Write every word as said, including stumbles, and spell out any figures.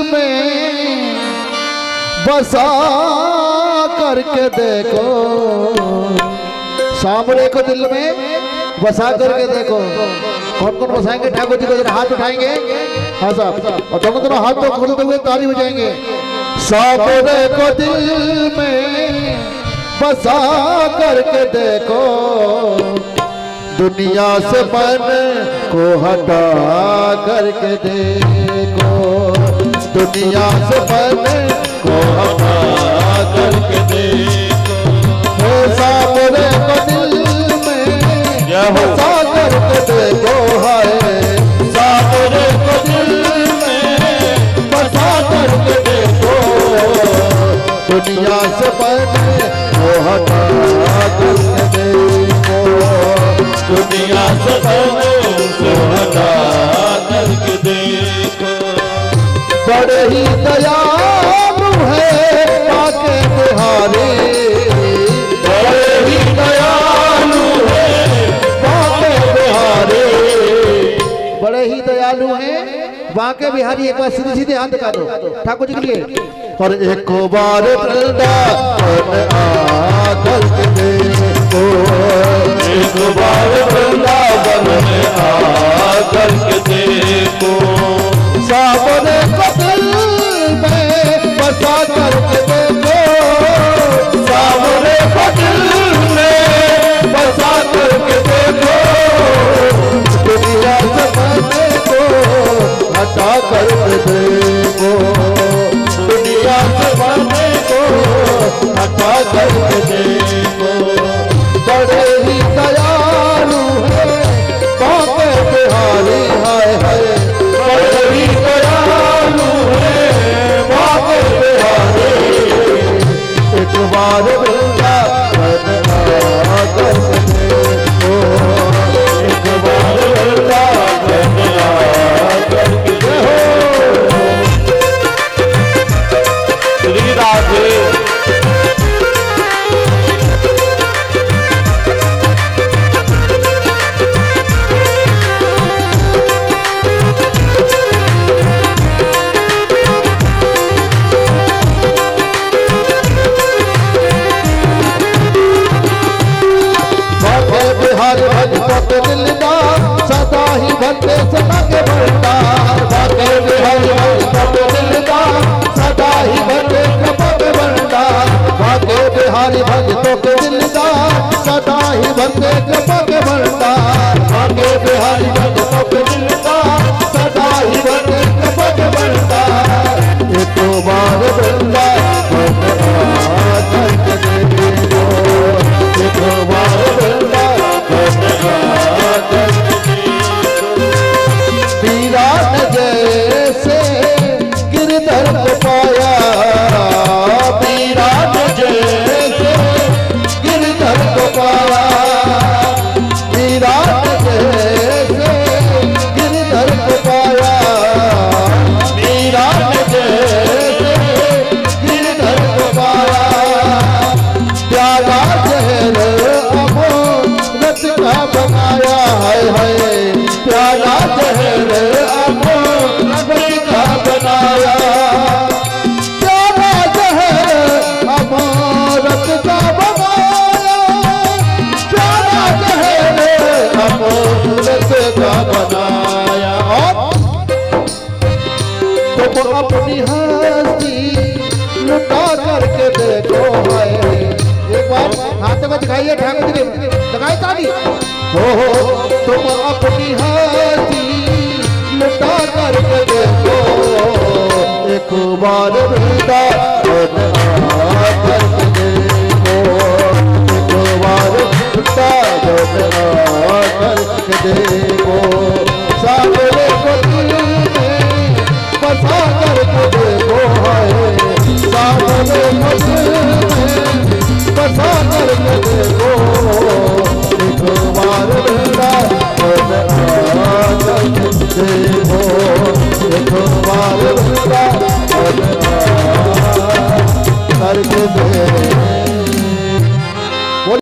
में बसा करके देखो, सामने को दिल में बसा करके देखो। कौन कौन बसाएंगे ठाकुर जी को? जरा हाथ उठाएंगे। हाँ साहब, और दोनों दोनों हाथ तो खोलते हुए ताली बजाएंगे। सामने को दिल में बसा करके देखो, दुनिया से मन को हटा करके देखो, दुनिया से मन को हटा करके देखो। सामने को दिल में बसा करके देखो, है सामने को दिल में बसा करके देखो, दुनिया से मन को हटा करके देखो, दुनिया से मन को हटा करके देखो। बड़े ही दयालु है बाके बिहारी, बड़े ही दयालु है बाके बिहारी, बड़े ही दयालु हैं बाके बिहारी। एक बार सीधे सीधे हाथ दिखा दो ठाकुर जी के लिए। और एक बार वृंदावन आकर के देखो, एक बार वृंदावन आकर के देखो, सामने को दिल में बसा करके देखो, सामने को दिल में बसा करके देखो, दुनिया से मन को हटा करके देखो, दुनिया से मन को हटा करके देखो। बड़े ही दयालु है बाके बिहारी, हाय हाय, बड़े ही दयालु है बाके बिहारी। एक बार वृंदावन आकर देखो, एक बार वृंदावन आकर देखो। श्री राधे भक्त दिलदा सदा ही भक्ते सदा के भंडार, बाके बिहारी भक्त दिलदा सदा ही भक्ते सदा के भंडार, बाके बिहारी भक्तों के दिलदा सदा ही भक्ते सदा के भंडार, बाके बिहारी भक्तों के दिलदा सदा ही भक्ते सदा के भंडार। एक बार वृंदावन आकर के देखो, एक बार वृंदावन वीरान जैसे गिरधर को पाया, वीरान जैसे गिरधर को पाया, वीरान जैसे गिरधर को पाया, वीरान जैसे गिरधर को पाया। प्याला जहर अमृत का बनाया, है है प्याला जहर अमृत का बनाया, प्याला जहर अमृत का बनाया, प्याला जहर अमृत का बनाया। और तुम अपनी हस्ती लुटा करके देखो, है एक बार हाथ में दिखाइए ठाकुर जी ने, लगाई ताली। हो हो तुम अपनी हस्ती लुटा करके देखो, एक बार वृंदावन आकर के देखो, एक बार वृंदावन आकर के देखो, सामने को दिल में बसा करके देखो, है सामने को दिल में बसा करके देखो,